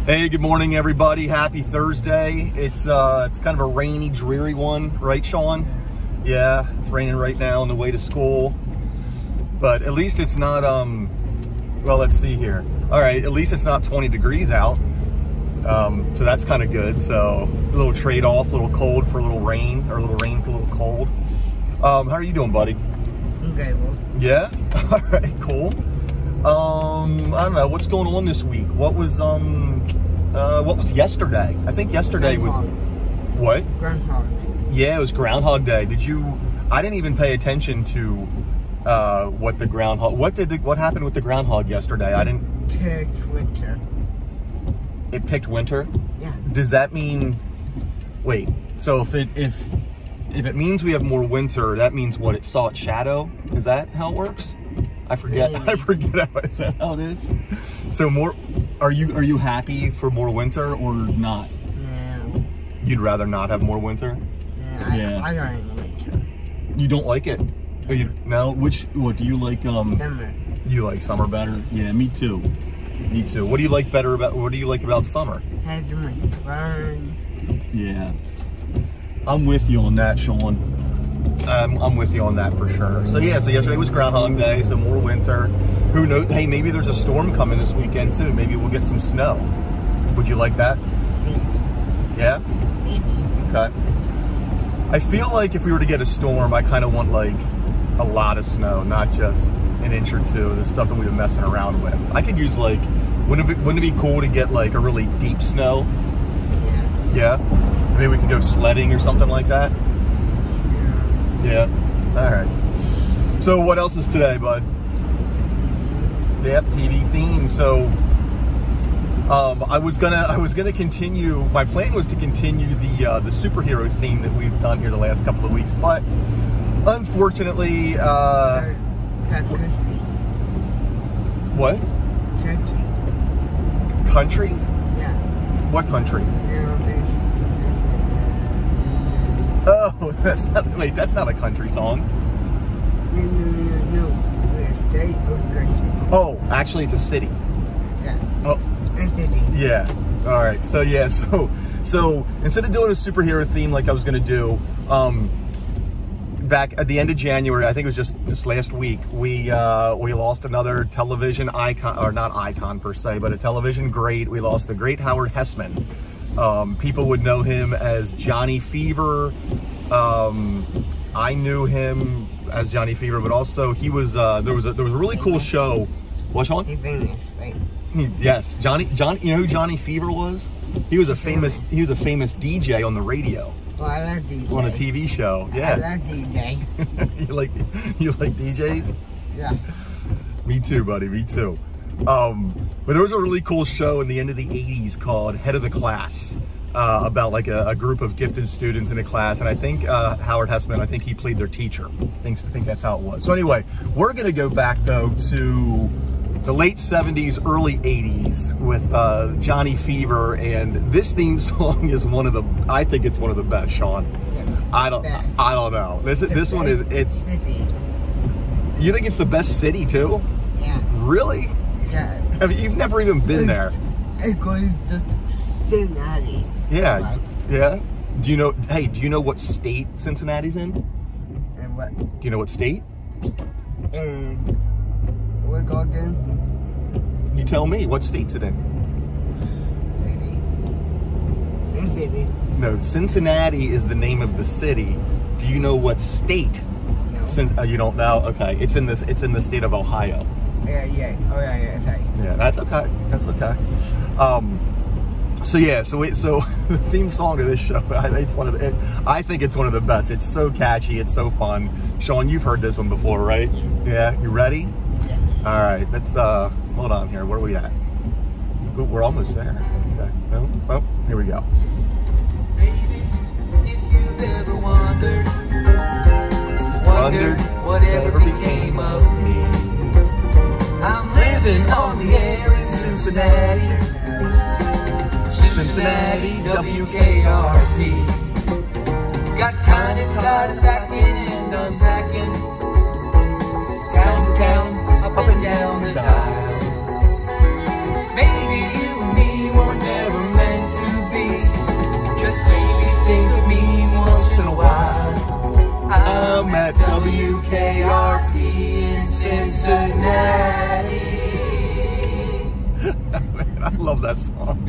Hey, good morning, everybody. Happy Thursday. It's kind of a rainy, dreary one, right, Sean? Yeah, it's raining right now on the way to school. But at least it's not, well, let's see here. All right, at least it's not 20 degrees out. So that's kind of good. So a little trade-off, a little cold for a little rain, or a little rain for a little cold. How are you doing, buddy? Okay, well. Yeah? All right, cool. I don't know, what's going on this week? What was yesterday? I think yesterday was, what? Groundhog. Yeah, it was Groundhog Day. I didn't even pay attention to what happened with the groundhog yesterday? I didn't. Picked winter. It picked winter? Yeah. Does that mean, wait, so if it means we have more winter, that means what? It saw its shadow? Is that how it works? I forget. Maybe. I forget is that how it is? So are you happy for more winter or not? No. You'd rather not have more winter? Yeah. I don't like winter. You don't like it? No? What do you like? Summer. You like summer better? Yeah, me too. Me too. What do you like about summer? Has so much fun. Yeah. I'm with you on that, Sean. I'm with you on that for sure. So yeah, so yesterday was Groundhog Day, so more winter. Who knows? Hey, maybe there's a storm coming this weekend too. Maybe we'll get some snow. Would you like that? Maybe. Yeah? Maybe. Okay. I feel like if we were to get a storm, I kind of want like a lot of snow, not just an inch or two, the stuff that we've been messing around with. I could use like, wouldn't it be cool to get like a really deep snow? Yeah. Yeah? Maybe we could go sledding or something like that? Yeah. All right. So what else is today, bud? Yep, TV theme. So I was gonna continue. My plan was to continue the superhero theme that we've done here the last couple of weeks, but unfortunately, Country. What? Country. Country? Yeah. What country? Yeah, Oh, that's not a country song. No. A state or country. Oh, actually, it's a city. Yeah. Oh. A city. Yeah. All right. So yeah. So instead of doing a superhero theme like I was gonna do, back at the end of January, I think it was just this last week, we lost another television icon, or not icon per se, but a television great. We lost the great Howard Hesseman. People would know him as Johnny Fever. I knew him as Johnny Fever, but also he was there was a really cool show. What, Sean? He's famous, right? Yes, Johnny. You know who Johnny Fever was? He was a famous DJ on the radio. Well, I love DJ. On a TV show. Yeah. I love DJ. you like DJs? Yeah. Me too, buddy. Me too. But there was a really cool show in the end of the 80s called Head of the Class, about like a group of gifted students in a class. And I think Howard Hesseman, I think he played their teacher. I think that's how it was. So anyway, we're going to go back though to the late 70s, early 80s with Johnny Fever. And this theme song is I think it's one of the best, Sean. Yeah, I don't know. This one is, city. You think it's the best city too? Yeah. Really? Yeah. You've never even been there. It goes to Cincinnati. Yeah. Yeah. Do you know what state Cincinnati's in? And what? Do you know what state? And what again? You tell me. What state's it in? City. No, Cincinnati is the name of the city. Do you know what state? No. You don't know? Okay. It's in the state of Ohio. Yeah. Oh yeah. Sorry. Yeah, that's okay. That's okay. So yeah, so the theme song to this show, I think it's one of the best. It's so catchy, it's so fun. Sean, you've heard this one before, right? Yeah, you ready? Yeah. All right, let's hold on here. Where are we at? Ooh, we're almost there. Okay. Oh, here we go. Baby, if you've ever wondered whatever became of me, I'm living on the air in Cincinnati. Cincinnati, WKRP. Got kinda tired of packing and unpacking, town to town, up and down the dial. Maybe you and me were never love that song.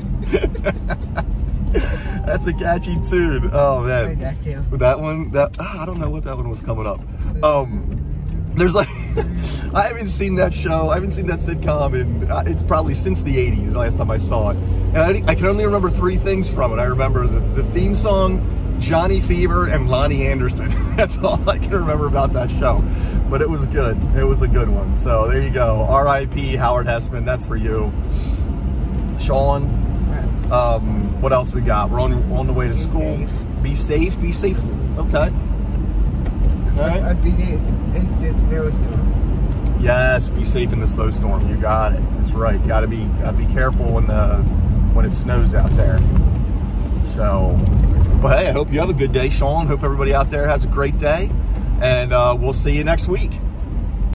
That's a catchy tune. Oh man. I like that too. That one, I don't know what that one was coming up. There's like, I haven't seen that show, I haven't seen that sitcom in, it's probably since the 80s, last time I saw it. And I can only remember 3 things from it. I remember the theme song, Johnny Fever, and Lonnie Anderson. That's all I can remember about that show. But it was good. It was a good one. So there you go. R.I.P. Howard Hesseman. That's for you. Sean, what else we got? We're on the way to school. Safe. Be safe. Be safe. Okay. All right. Be safe in the snowstorm. Yes, be safe in the snowstorm. You got it. That's right. You gotta be careful when it snows out there. So, well, hey, I hope you have a good day, Sean. Hope everybody out there has a great day, and we'll see you next week.